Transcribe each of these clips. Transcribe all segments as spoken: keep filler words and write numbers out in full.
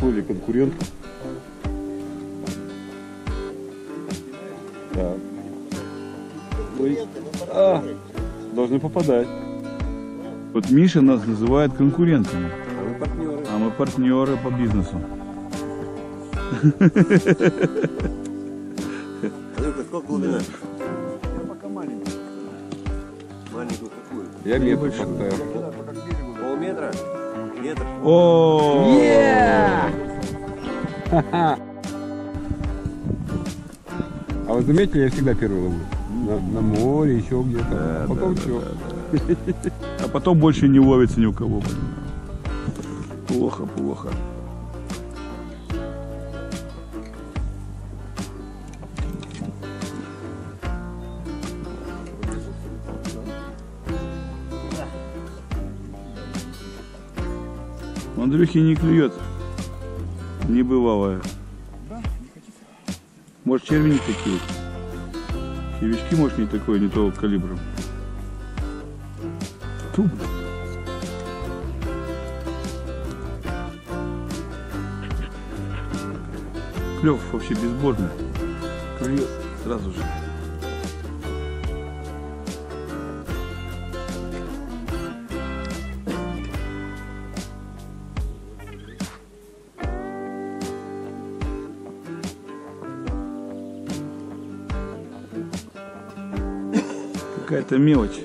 приплыли конкуренты. Да. Ой. А, должны попадать. Вот Миша нас называет конкурентами. А мы партнеры. А мы партнеры по бизнесу. Сколько глубина? Я пока маленький. Маленькую какую? Я метр поставил. Полметра? Метр? О! А вы заметили, я всегда первый ловлю. На, на море, еще где-то. Да, Потом да, все. да, да. А потом больше не ловится ни у кого. Блин. Плохо, плохо. Андрюхи не клюет. Небывалое. Может, черви не такие? Червячки, может, не такой, не того калибра. Туп. Клев вообще безбожный. Клюет сразу же. Какая-то мелочь.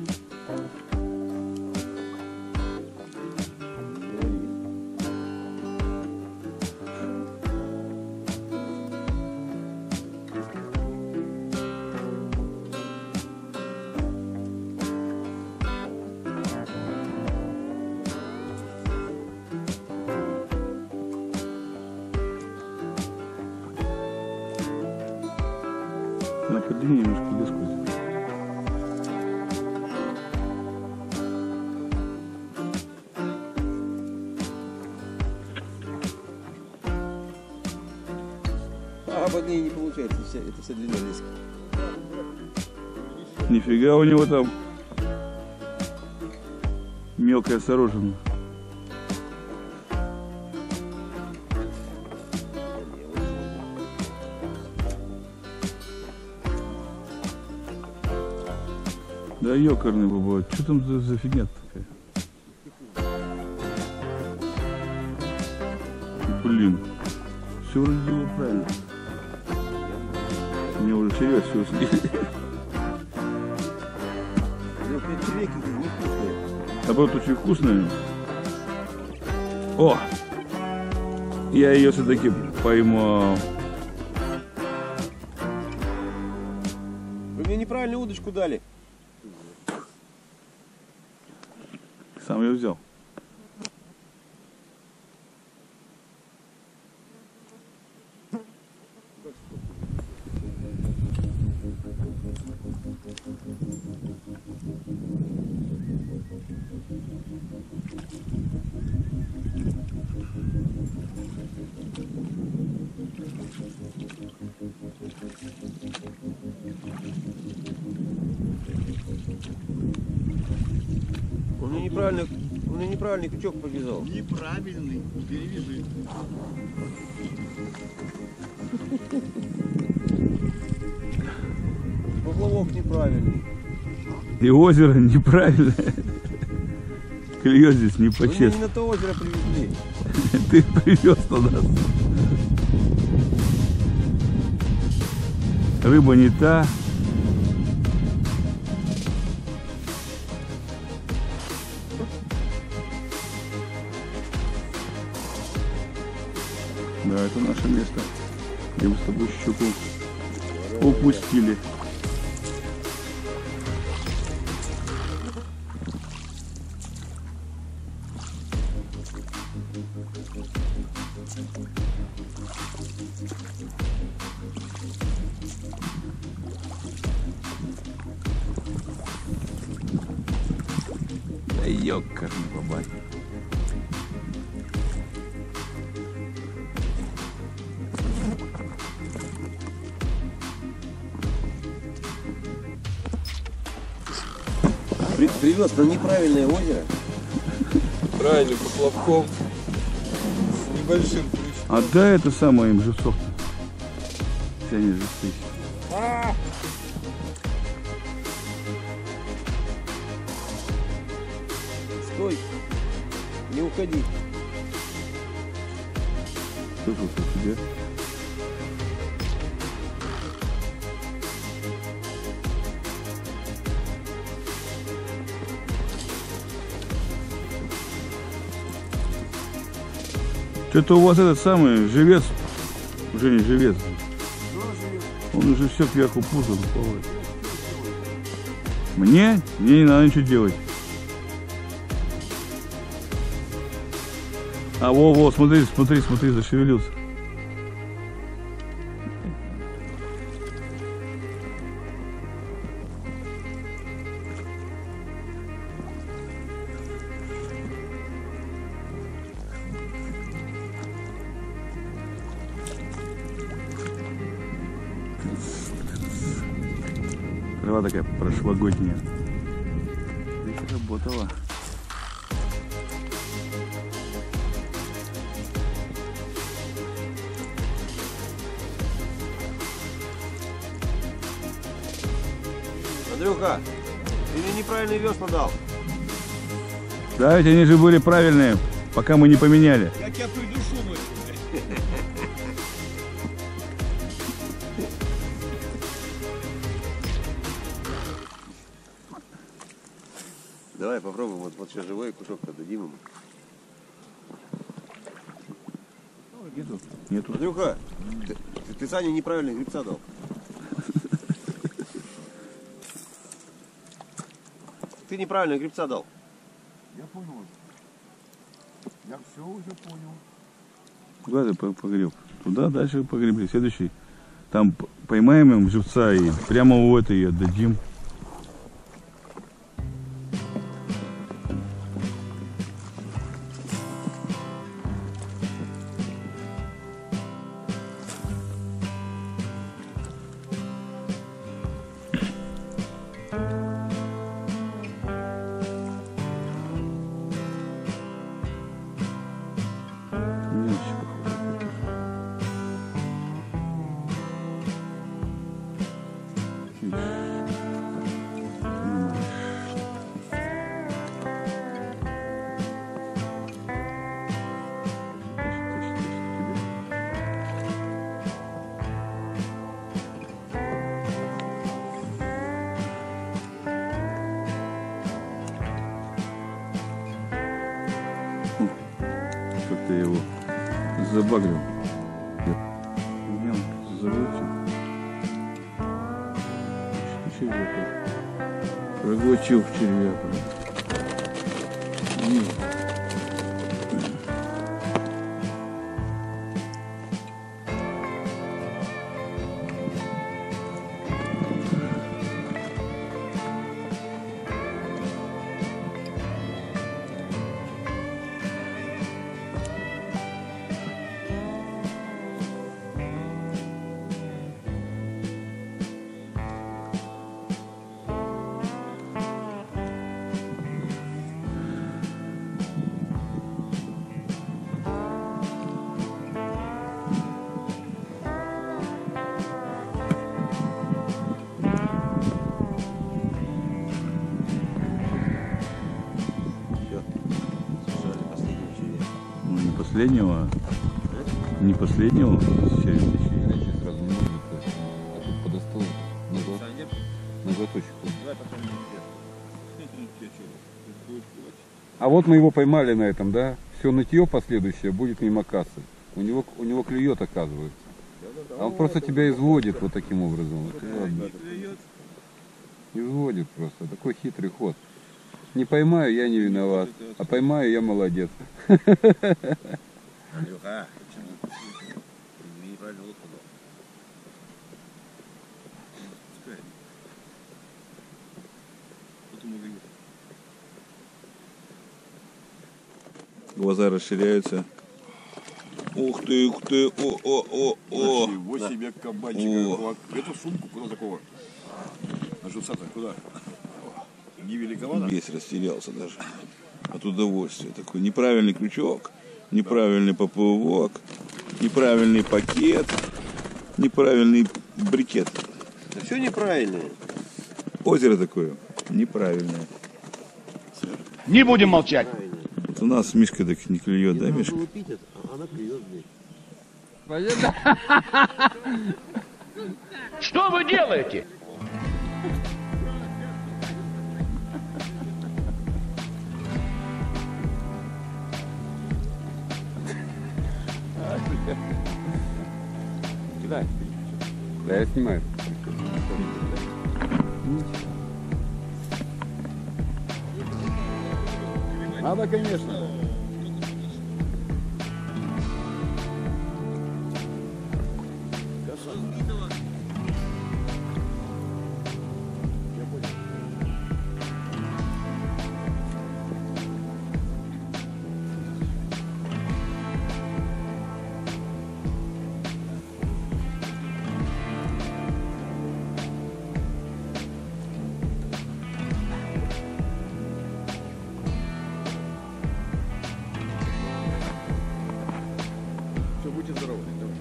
На подвинь немножко леску. А под ней не получается, вся, это вся длина лески. Нифига у него там мелкая осторожина. Да ёкарный бывает. Что там за, за фигня такая? Блин. Все вроде было правильно. Мне уже червяк все съели. Червяки невкусные. Наоборот, очень вкусные. О! Я ее все-таки поймал. Вы мне неправильную удочку дали. Сам ее взял. Он мне неправильно, он мне неправильный крючок повязал. Неправильный, перевяжи. Поплавок неправильный. И озеро неправильное. Клюет здесь не Вы меня по-честному. не на то озеро привезли. Ты привез туда. Рыба не та. Да, это наше место, где мы с тобой щуку упустили. Да ёкарный бабай. При, привез на неправильное озеро. Правильно, поплавком. небольшим крючком. Отдай это самое им живцов. Все они живцы. Стой. Не уходи. Слышал, что тебе? Что-то у вас этот самый живец, уже не живец. Он уже все кверху пузом плавает. Мне? Мне не надо ничего делать. А во-во, смотри, смотри, смотри, зашевелился. Трава такая прошлогодняя. Здесь работала. Андрюха, ты мне неправильный весла дал. Да, ведь они же были правильные, пока мы не поменяли. Как я придушу ночью. Давай попробуем, вот, вот сейчас живой кусок подадим ему. Нету. Нету. Андрюха, ты, ты, ты Сане неправильный гребца дал. Ты неправильно гребца дал. Я понял. Я все уже понял. Куда ты погреб? Туда дальше погребли. Следующий. Там поймаем им живца и прямо в это и отдадим. Как-то я его забагрил. Проглотил в червяк. Последнего, не последнего, Иначе сразу не видно. А тут подостал на глоточек. На глоточек. А вот мы его поймали на этом, да? Все нытье последующее будет мимо кассы. У него, у него клюет, оказывается. А он просто тебя изводит вот таким образом. Вот, ладно. Изводит просто. Такой хитрый ход. Не поймаю, я не виноват. А поймаю, я молодец. Андрюха, ты неправильно лодку дал. Глаза расширяются. Ух ты, ух ты, о, о, о, о. Ничего себе кабанчика. Эту сумку куда такого? А живца-то куда? Не великовато? Весь растерялся даже от удовольствия. Такой неправильный крючок. неправильный поплавок, неправильный пакет, неправильный брикет. Да все неправильно. Озеро такое неправильное. Не будем молчать. Вот у нас Мишка так не клюет, да, Мишка? Лупить это, а она клюет, блин. Что вы делаете? Кидай. Да, я снимаю. Надо, конечно. Будьте здоровы.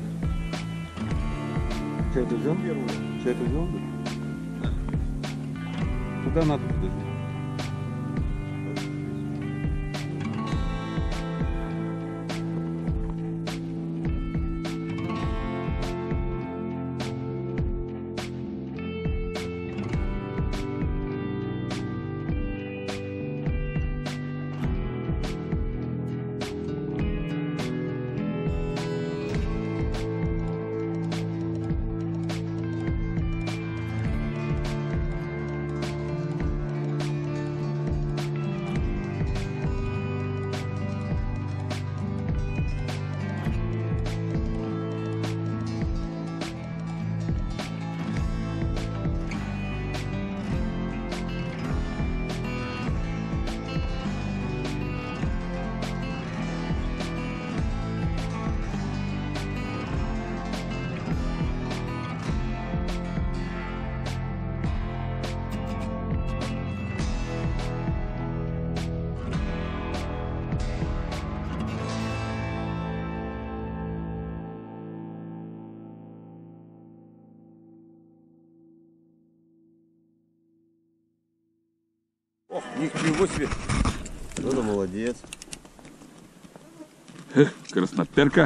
Что это взял? Что это взял? Куда надо подожди? Ох, ничего себе. Ну да, молодец. Эх, красноперка.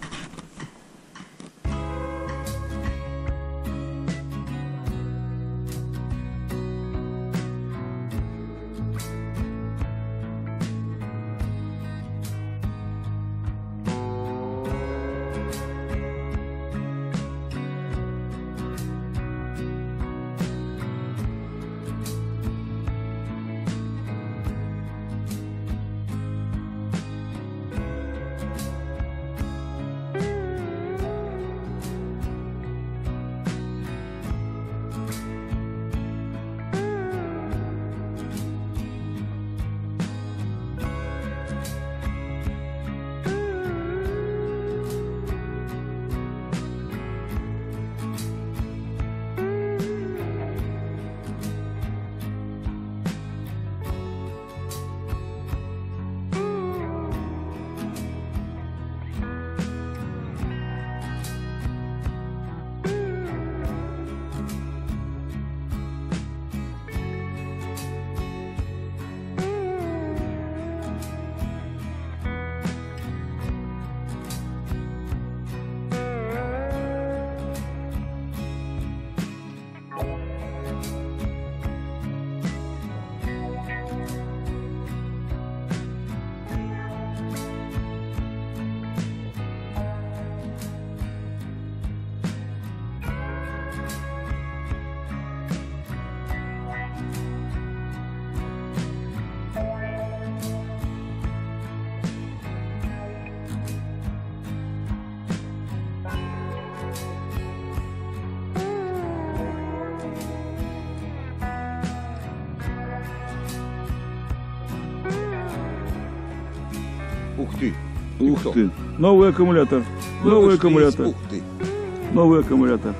Ух ты. Ух кто? ты. Новый аккумулятор. Новый аккумулятор. Ух ты. Новый аккумулятор.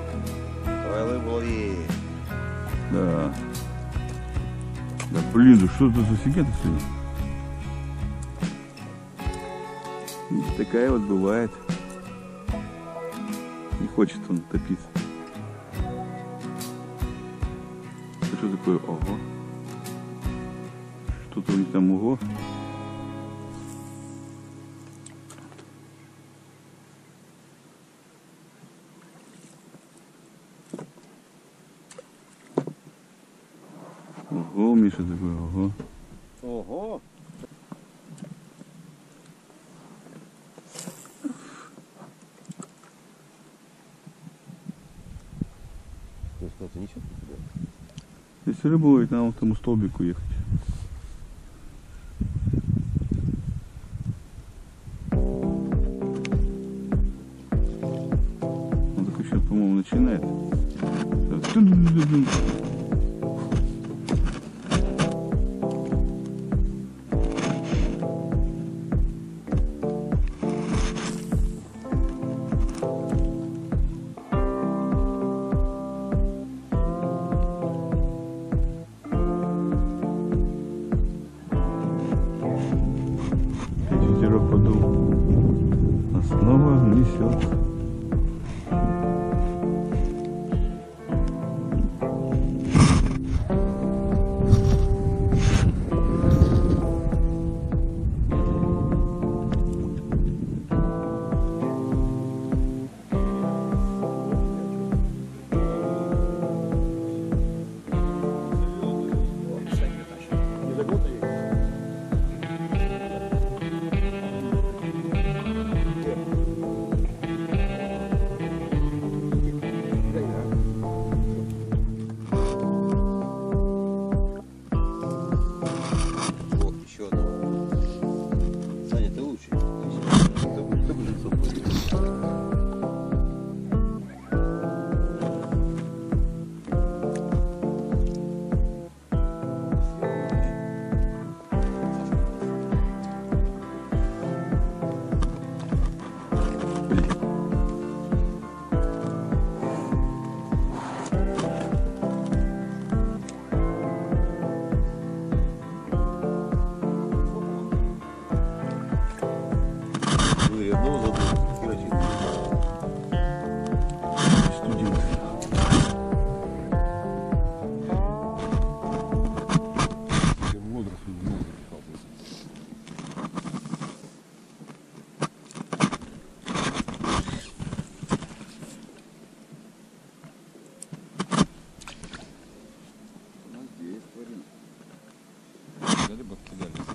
Ой, лови. Да. Да блин, да что это за фигня-то сегодня? Такая вот бывает. Не хочет он топиться. Это что такое? Ого. Что-то у них там ого. Ого, Миша такой, ого. Ого! То есть кто-то несет на тебя? Если рыба ловить, надо к тому столбику ехать. Он такой сейчас, по-моему, начинает. Ветерок подул, а снова несет. О, еще одного. Саня, ты лучше. Вы одного забыли, херачить. Студент. Либо кидались.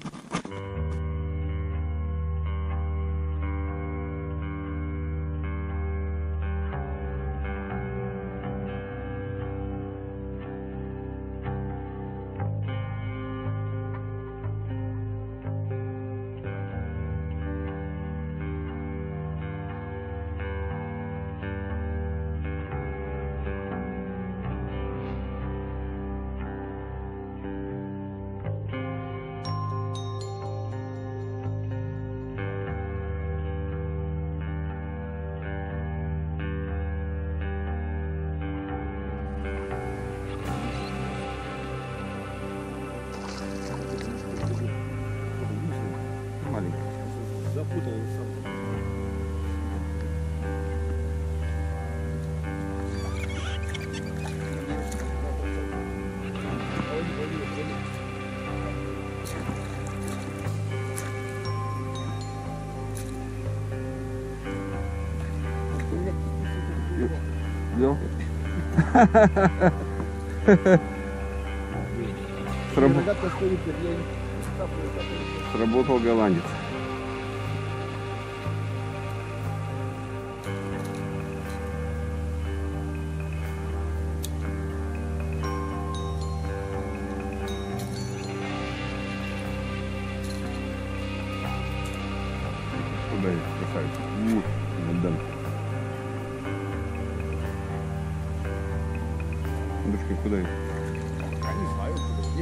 Маленький. Запутал сам. Взял? Сраб- Сработал голландец. Куда их, красавица? Вот, отдам. Дочка, куда их? Я не знаю, подожди.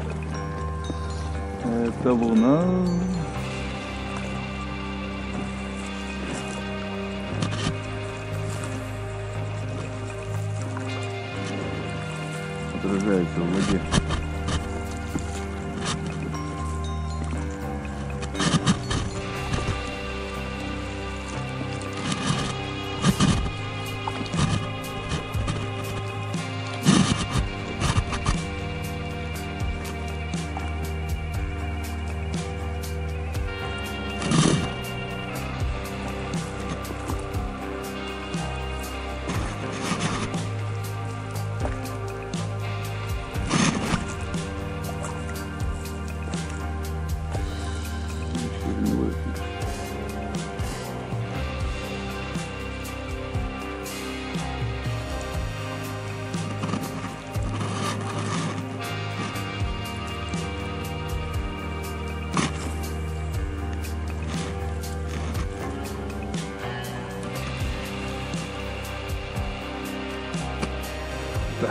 Это луна. отражается в воде. Да.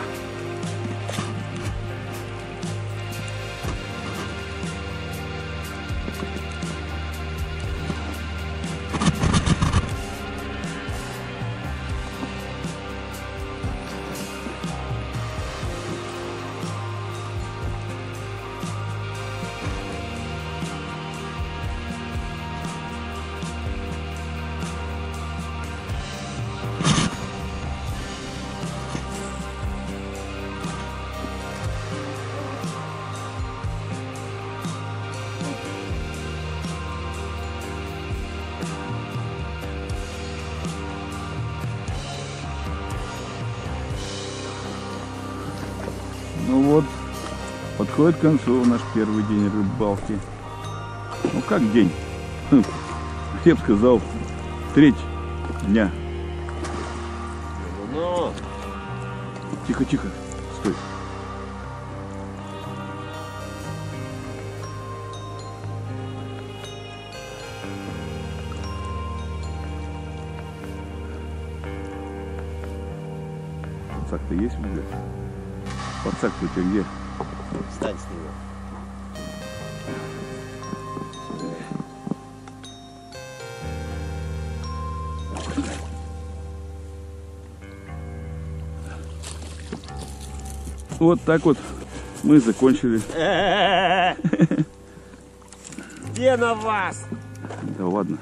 Ну вот, подходит к концу наш первый день рыбалки. Ну как день? Я бы сказал, треть дня. Ну, Тихо, тихо, стой. Пацак-то есть уже? Пацак-то у тебя где? встань с него. Вот так вот мы закончили. Где на вас? Да ладно.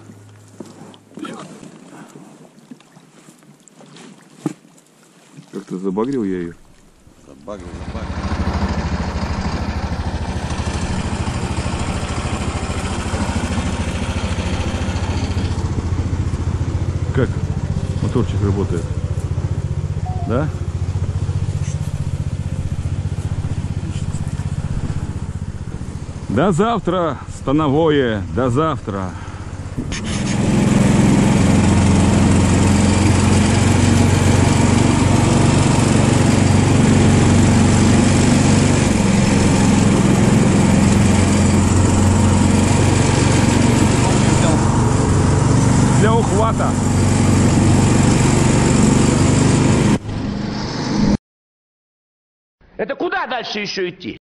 Как-то забагрил я ее. Забагрил, забагрил. Как моторчик работает? Да? До завтра, становое, до завтра. Для ухвата. Это куда дальше еще идти?